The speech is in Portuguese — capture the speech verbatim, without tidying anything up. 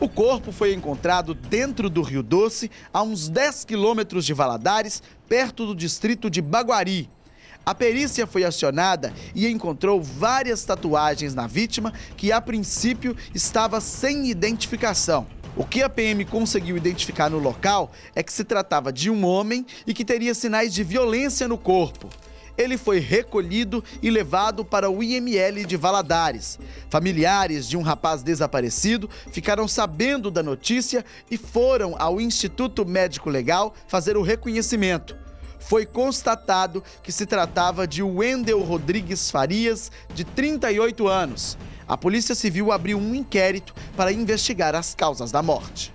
O corpo foi encontrado dentro do Rio Doce, a uns dez quilômetros de Valadares, perto do distrito de Baguari. A perícia foi acionada e encontrou várias tatuagens na vítima que, a princípio, estava sem identificação. O que a P M conseguiu identificar no local é que se tratava de um homem e que teria sinais de violência no corpo. Ele foi recolhido e levado para o I M L de Valadares. Familiares de um rapaz desaparecido ficaram sabendo da notícia e foram ao Instituto Médico Legal fazer o reconhecimento. Foi constatado que se tratava de Wendel Rodrigues Farias, de trinta e oito anos. A Polícia Civil abriu um inquérito para investigar as causas da morte.